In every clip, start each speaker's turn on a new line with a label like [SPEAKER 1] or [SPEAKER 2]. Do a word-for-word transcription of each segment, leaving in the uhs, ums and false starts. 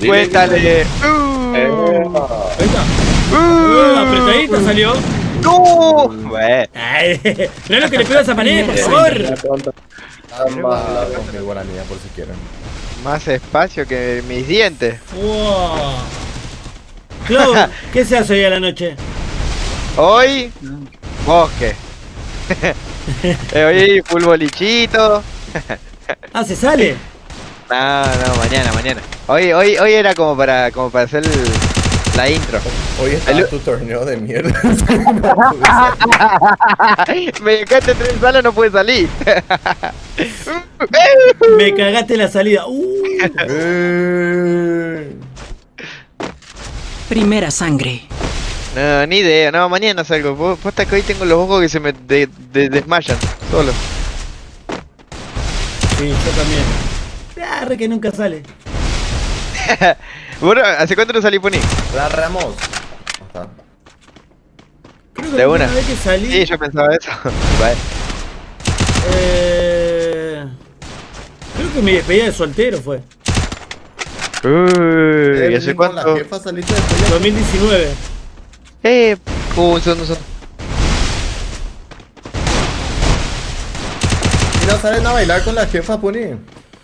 [SPEAKER 1] Cuéntale. Uh,
[SPEAKER 2] Eh,
[SPEAKER 3] Ahí está.
[SPEAKER 1] uh,
[SPEAKER 3] Uh, apretadita salió.
[SPEAKER 1] ¡No! Bueno.
[SPEAKER 3] Ay, no es lo que le pego a esa manera, por favor.
[SPEAKER 2] con mi guaranía por si quieren.
[SPEAKER 1] Más espacio que mis dientes.
[SPEAKER 3] Wow. Clau, ¿qué se hace hoy a la noche?
[SPEAKER 1] Hoy, bosque. Eh, Hoy, full bolichito.
[SPEAKER 3] Ah, ¿se sale?
[SPEAKER 1] No, no, mañana, mañana. Hoy, hoy, hoy era como para, como para hacer el- la intro.
[SPEAKER 2] Hoy está
[SPEAKER 1] El-
[SPEAKER 2] tu torneo de mierda.
[SPEAKER 1] Me dejaste tres salas, no pude salir.
[SPEAKER 3] Me cagaste la salida. Uh.
[SPEAKER 2] Eh.
[SPEAKER 4] Primera sangre.
[SPEAKER 1] No, ni idea, no, mañana salgo. Vos, posta que hoy tengo los ojos que se me de- de- desmayan, solo.
[SPEAKER 3] Sí, yo también. Ah, re que nunca sale.
[SPEAKER 1] Bueno, ¿hace cuánto no salí, Pony?
[SPEAKER 2] La Ramos. Ajá.
[SPEAKER 3] Creo que
[SPEAKER 1] De
[SPEAKER 3] la
[SPEAKER 1] una.
[SPEAKER 3] última vez que salí.
[SPEAKER 1] Sí, yo pensaba eso. Vale.
[SPEAKER 3] Eh, creo que mi despedida de soltero fue.
[SPEAKER 1] Uy, ¿y hace
[SPEAKER 2] Con la
[SPEAKER 1] cuánto?
[SPEAKER 2] jefa saliste de pelea.
[SPEAKER 3] dos mil diecinueve.
[SPEAKER 1] Eh, uh, un segundo, un segundo.
[SPEAKER 2] ¿Y no salen a bailar con la jefa, Puni?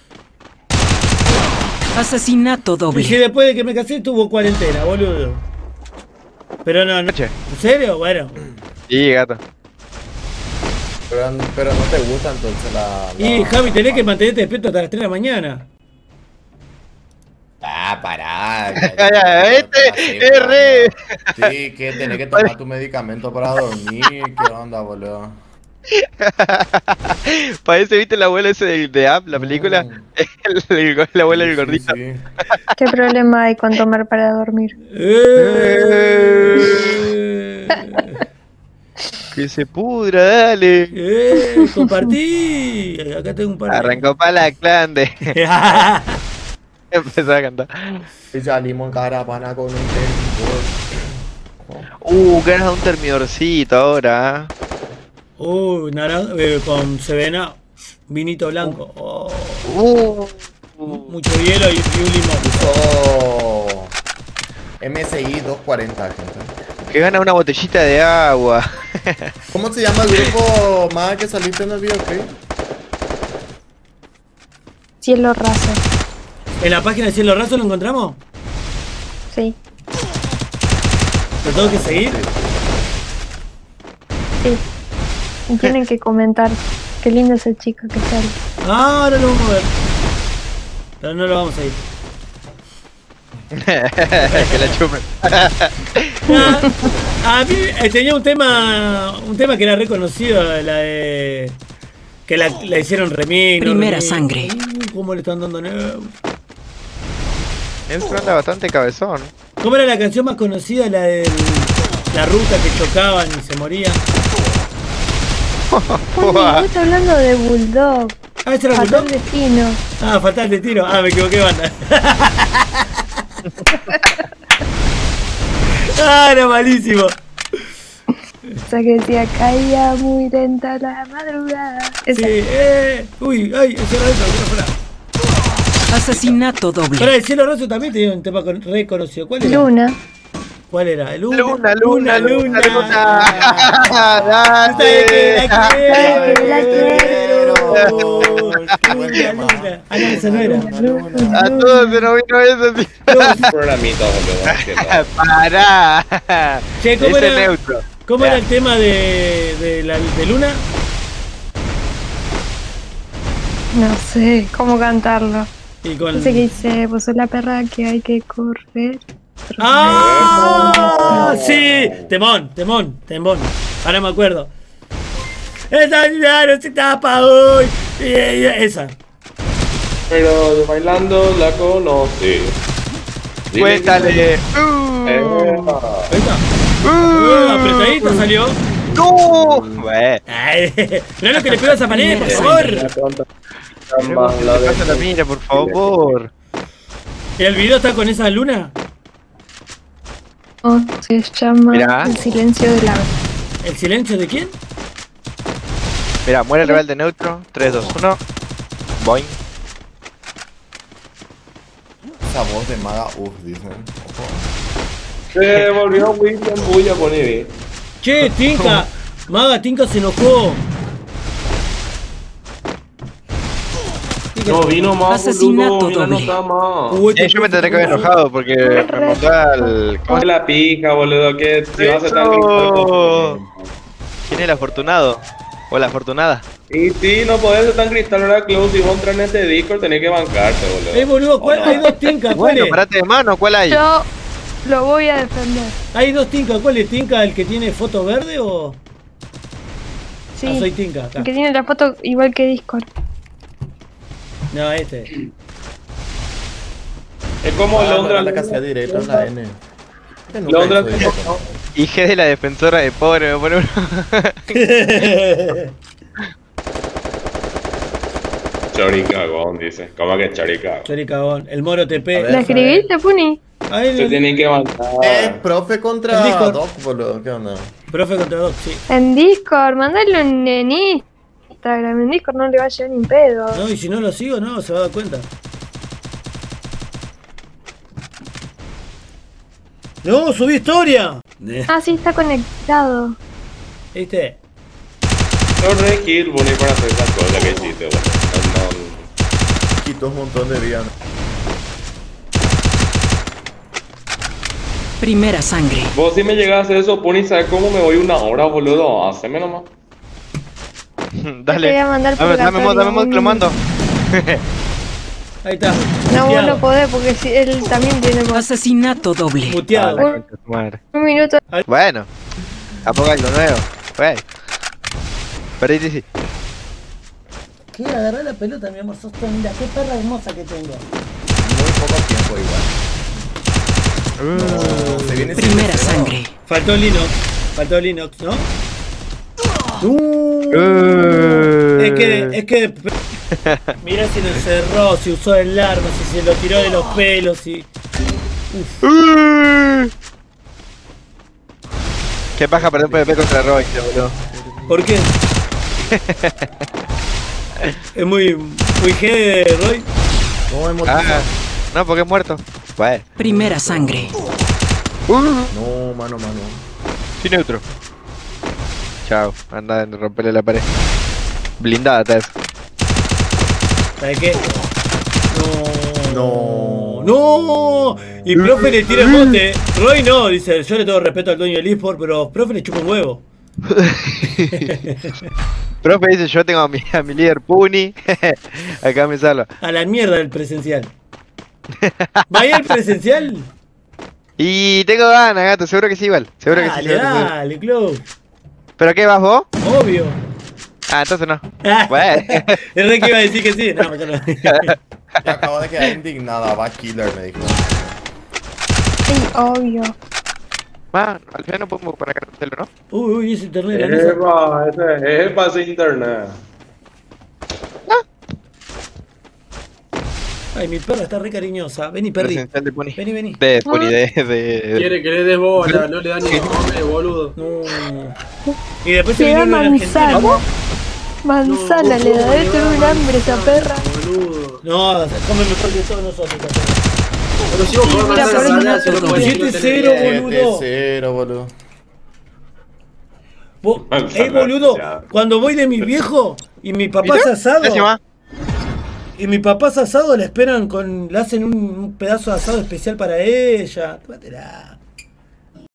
[SPEAKER 4] Asesinato
[SPEAKER 3] Y
[SPEAKER 4] doble.
[SPEAKER 3] después de que me casé tuvo cuarentena, boludo. Pero no, no.
[SPEAKER 1] Noche.
[SPEAKER 3] ¿En serio? Bueno.
[SPEAKER 1] Sí, gato.
[SPEAKER 2] Pero, pero no te gusta entonces la...
[SPEAKER 3] Y
[SPEAKER 2] la-
[SPEAKER 3] Javi, tenés que mantenerte despierto hasta las tres de la mañana.
[SPEAKER 2] Ah, pará.
[SPEAKER 1] Ya, ya, este es re.
[SPEAKER 2] Sí, que tenés que tomar tu medicamento para dormir. ¿Qué onda, boludo?
[SPEAKER 1] Parece, ¿viste el abuelo ese de, de App, la película?
[SPEAKER 2] Mm.
[SPEAKER 1] El, el, el abuelo
[SPEAKER 2] Sí,
[SPEAKER 1] del
[SPEAKER 2] sí,
[SPEAKER 1] gordito.
[SPEAKER 2] sí.
[SPEAKER 5] ¿Qué problema hay con tomar para dormir?
[SPEAKER 3] Eh,
[SPEAKER 1] Que se pudra, dale.
[SPEAKER 3] eh, compartí. Acá tengo un par de...
[SPEAKER 1] Arrancó para la clan de. Empezó a cantar.
[SPEAKER 2] Y salimos en caravana con un termidor.
[SPEAKER 1] Uh, ganas de un termidorcito ahora.
[SPEAKER 3] Uy, naran eh, con Sevena, vinito blanco. Oh,
[SPEAKER 1] Uh.
[SPEAKER 3] mucho hielo y, y un limón.
[SPEAKER 2] Oh. M S I doscientos cuarenta, gente.
[SPEAKER 1] Que gana una botellita de agua.
[SPEAKER 2] ¿Cómo se llama el grupo más que saliste en el videoclip?
[SPEAKER 5] Cielo raso.
[SPEAKER 3] ¿En la página de Cielo Raso lo encontramos?
[SPEAKER 5] Sí,
[SPEAKER 3] ¿Lo tengo que seguir?
[SPEAKER 5] sí. Y tienen que comentar. Qué lindo es el chico que sale.
[SPEAKER 3] Ah, ahora lo vamos a ver. Pero no lo vamos a ir.
[SPEAKER 1] Que la chupen.
[SPEAKER 3] Ah, a mí eh, tenía un tema un tema que era reconocido, la de que la, la hicieron remix. no
[SPEAKER 4] Primera
[SPEAKER 3] remix.
[SPEAKER 4] sangre.
[SPEAKER 3] Uh, ¿Cómo le están dando neutro?
[SPEAKER 1] Neutro anda bastante cabezón.
[SPEAKER 3] ¿Cómo era la canción más conocida? La de la ruta que chocaban y se morían.
[SPEAKER 5] Pony, vos estás hablando de Bulldog.
[SPEAKER 3] Ah, ¿ese era
[SPEAKER 5] Fatal
[SPEAKER 3] Bulldog?
[SPEAKER 5] destino.
[SPEAKER 3] Ah, fatal de tiro. Ah, me equivoqué, banda. Ah, era malísimo.
[SPEAKER 5] O sea que decía, caía muy lenta la madrugada. Esa.
[SPEAKER 3] Sí, eh. Uy, ay, el cielo raso, fuera, fuera.
[SPEAKER 4] Asesinato doble.
[SPEAKER 3] Pero el cielo raso también tenía un tema con- reconocido. ¿Cuál era?
[SPEAKER 5] Luna.
[SPEAKER 3] ¿Cuál era? Luna,
[SPEAKER 1] Luna, luna, luna, luna.
[SPEAKER 3] Tú sabes que la
[SPEAKER 5] Dale.
[SPEAKER 3] quiero.
[SPEAKER 5] La quiero.
[SPEAKER 3] Luna, luna. Ah, no, esa no era.
[SPEAKER 1] A todos se nos vino eso, sí.
[SPEAKER 6] Programita, boludo.
[SPEAKER 1] Pará.
[SPEAKER 3] Che, ¿cómo
[SPEAKER 1] Ese
[SPEAKER 3] era,
[SPEAKER 1] neutro.
[SPEAKER 3] ¿cómo
[SPEAKER 1] Ya.
[SPEAKER 3] era el tema de, de, la, de Luna?
[SPEAKER 5] No sé cómo cantarlo.
[SPEAKER 3] Y con...
[SPEAKER 5] Dice que dice, vos sos la perra que hay que correr.
[SPEAKER 3] ¡Ah! Sí, temón, temón, temón. Ahora me acuerdo. Esa ya no se tapa hoy. Y- y- Esa.
[SPEAKER 6] Pero bailando la conocí. Dile
[SPEAKER 1] Cuéntale.
[SPEAKER 6] que-
[SPEAKER 1] Uh.
[SPEAKER 6] Eh,
[SPEAKER 3] Ahí está.
[SPEAKER 1] Uh.
[SPEAKER 3] Uh, apretadita salió.
[SPEAKER 1] No. Bueno.
[SPEAKER 3] Ay, no es lo que le pego a esa manera, por favor.
[SPEAKER 6] la tonta.
[SPEAKER 1] Miremos
[SPEAKER 6] Más
[SPEAKER 1] si
[SPEAKER 6] la
[SPEAKER 1] te
[SPEAKER 6] de-
[SPEAKER 1] pasa la mira, por favor.
[SPEAKER 3] ¿Y el video está con esa luna?
[SPEAKER 5] Oh, se llama
[SPEAKER 1] Mirá.
[SPEAKER 5] El silencio del ave.
[SPEAKER 3] ¿El silencio de quién?
[SPEAKER 1] Mira, muere el rebelde neutro. tres, dos, uno. Boing.
[SPEAKER 2] esa voz de maga, uff, dicen. Ojo.
[SPEAKER 6] Se volvió William Bulla, poní.
[SPEAKER 3] Che, Tinka. Maga, Tinka se enojó.
[SPEAKER 6] No vino más,
[SPEAKER 4] Asesinato
[SPEAKER 6] boludo. Mira, no
[SPEAKER 4] doble.
[SPEAKER 6] está más.
[SPEAKER 3] Uy,
[SPEAKER 1] Eh, yo me tendré que haber enojado porque me montó al...
[SPEAKER 6] Coge la pija, boludo. Que si vas a estar
[SPEAKER 1] Eso. ¿Quién es el afortunado? ¿O la afortunada?
[SPEAKER 6] Y sí, no podés ser tan cristal ahora, Close. Si vos entras en este Discord, tenés que bancarte, boludo.
[SPEAKER 3] Eh, boludo, ¿cuál?
[SPEAKER 6] ¿O no?
[SPEAKER 3] Hay dos Tinka, ¿cuál
[SPEAKER 1] Bueno,
[SPEAKER 3] es?
[SPEAKER 1] parate de mano, ¿cuál hay?
[SPEAKER 5] Yo lo voy a defender.
[SPEAKER 3] Hay dos Tinka, ¿cuál es? ¿Tinka el que tiene foto verde o...?
[SPEAKER 5] Sí.
[SPEAKER 3] Ah, soy Tinka, acá.
[SPEAKER 5] El que tiene la foto igual que Discord.
[SPEAKER 3] No, este.
[SPEAKER 6] Es como
[SPEAKER 2] Ah,
[SPEAKER 6] Londra.
[SPEAKER 2] la que hacía directo en la N. Este nunca
[SPEAKER 6] Londra
[SPEAKER 2] hizo directo.
[SPEAKER 6] como...
[SPEAKER 1] Hija de la defensora de pobre, me pone uno.
[SPEAKER 6] Choricagón, dice. ¿Cómo que choricagón?
[SPEAKER 3] Chori cagón. El Moro T P.
[SPEAKER 2] A ver.
[SPEAKER 5] ¿La escribiste, Puni?
[SPEAKER 3] Ahí
[SPEAKER 6] Se
[SPEAKER 3] el
[SPEAKER 6] tienen que bancar.
[SPEAKER 2] Eh, profe
[SPEAKER 3] El
[SPEAKER 2] contra
[SPEAKER 3] Discord.
[SPEAKER 2] Doc, boludo, ¿qué onda?
[SPEAKER 3] profe contra Doc, sí.
[SPEAKER 5] En Discord, mandale un en Instagram. En Discord no le va a llegar ni pedo.
[SPEAKER 3] No, y si no lo sigo, no, se va a dar cuenta. No, subí historia.
[SPEAKER 5] Ah, sí, está conectado.
[SPEAKER 3] ¿Viste?
[SPEAKER 6] Yo re kill, Bunny, para hacer esa cosa que hiciste, boludo. No,
[SPEAKER 2] Quitó un montón de vida.
[SPEAKER 4] Primera sangre.
[SPEAKER 6] no. Vos si me llegas a hacer eso, Bunny, ¿sabes cómo me voy una hora, boludo? Haceme nomás.
[SPEAKER 1] Dale.
[SPEAKER 5] Te voy a mandar
[SPEAKER 1] Dame, dame mod, dame mod, que lo mando.
[SPEAKER 3] Ahí está.
[SPEAKER 5] No, vos
[SPEAKER 3] Muteado.
[SPEAKER 5] no podés porque si él también tiene mod.
[SPEAKER 4] Asesinato doble.
[SPEAKER 3] Muteado.
[SPEAKER 1] Ah, la concha de tu madre.
[SPEAKER 5] Un minuto.
[SPEAKER 1] Bueno, tampoco algo nuevo. Bueno. Perdiste, sí.
[SPEAKER 3] ¿Qué? Agarré la pelota, mi amor. Sos tan linda. Qué perra hermosa que tengo.
[SPEAKER 2] Muy poco tiempo igual. No, se viene
[SPEAKER 4] Primera
[SPEAKER 2] siete cero.
[SPEAKER 4] sangre.
[SPEAKER 3] Faltó Linux. Faltó Linux, ¿no? Uh,
[SPEAKER 1] Uh.
[SPEAKER 3] es que, es que. Mirá si lo encerró, si usó el arma, si se lo tiró de los pelos, si.
[SPEAKER 1] Uh. Qué paja perder un P V P contra Roy, boludo.
[SPEAKER 3] ¿Por qué? Es muy. muy G, Roy.
[SPEAKER 2] No, hemos
[SPEAKER 1] Ah, no, porque es muerto. Bueno.
[SPEAKER 4] Primera sangre.
[SPEAKER 1] Uh.
[SPEAKER 2] No, mano, mano.
[SPEAKER 1] Sí, neutro. Chao, anda a romperle la pared. Blindada, tal vez.
[SPEAKER 3] ¿Sabes qué?
[SPEAKER 2] No.
[SPEAKER 3] No. ¡No! Y profe le tira el bote. Roy no, dice. Yo le tengo respeto al dueño del eSport, pero profe le chupa un huevo.
[SPEAKER 1] Profe dice, yo tengo a mi, a mi líder Puni. Acá me salva.
[SPEAKER 3] A la mierda del presencial. ¿Vaya el presencial?
[SPEAKER 1] Y tengo ganas, gato, seguro que sí, igual. Seguro que sí.
[SPEAKER 3] Dale,
[SPEAKER 1] seguro que sí.
[SPEAKER 3] dale, Clau.
[SPEAKER 1] ¿Pero qué vas vos?
[SPEAKER 3] Obvio.
[SPEAKER 1] Ah, entonces no. Bueno.
[SPEAKER 3] El rey que iba a decir que sí. No, mejor no.
[SPEAKER 2] Me acabo de quedar indignada, va killer, me dijo.
[SPEAKER 5] Sí, obvio.
[SPEAKER 1] Man, al final no podemos para cartel, ¿no?
[SPEAKER 3] Uy, uy, ese internet de la mesa.
[SPEAKER 6] Epa, ese es para ese internet.
[SPEAKER 3] Ay, mi perra está re cariñosa. Vení, perri.
[SPEAKER 1] Presencial de Puni.
[SPEAKER 3] Vení, vení.
[SPEAKER 1] De Puni, de, de, de-
[SPEAKER 7] Quiere que le des bola, no le da ni come, boludo.
[SPEAKER 3] No. Y después se
[SPEAKER 5] Le da
[SPEAKER 3] vino en Argentina.
[SPEAKER 5] manzana. Manzana le da, debe tener un hambre esa perra.
[SPEAKER 7] Boludo.
[SPEAKER 3] No, come mejor que todos nosotros. esta perra.
[SPEAKER 7] Pero si vos
[SPEAKER 5] Sí,
[SPEAKER 7] podés
[SPEAKER 5] mira,
[SPEAKER 7] mandar
[SPEAKER 5] por
[SPEAKER 7] a
[SPEAKER 5] eso
[SPEAKER 7] sanar,
[SPEAKER 5] no
[SPEAKER 7] si no
[SPEAKER 5] te
[SPEAKER 7] podés,
[SPEAKER 3] siete
[SPEAKER 7] no tenés
[SPEAKER 3] cero,
[SPEAKER 7] idea.
[SPEAKER 3] boludo.
[SPEAKER 2] siete cero, boludo.
[SPEAKER 3] Vos,
[SPEAKER 6] Manzana,
[SPEAKER 3] eh, boludo,
[SPEAKER 6] ya.
[SPEAKER 3] cuando voy de mi viejo y mi papá es asado.
[SPEAKER 1] Décima.
[SPEAKER 3] Y mi papá es asado, le esperan con. Le hacen un, un pedazo de asado especial para ella. Tómatela.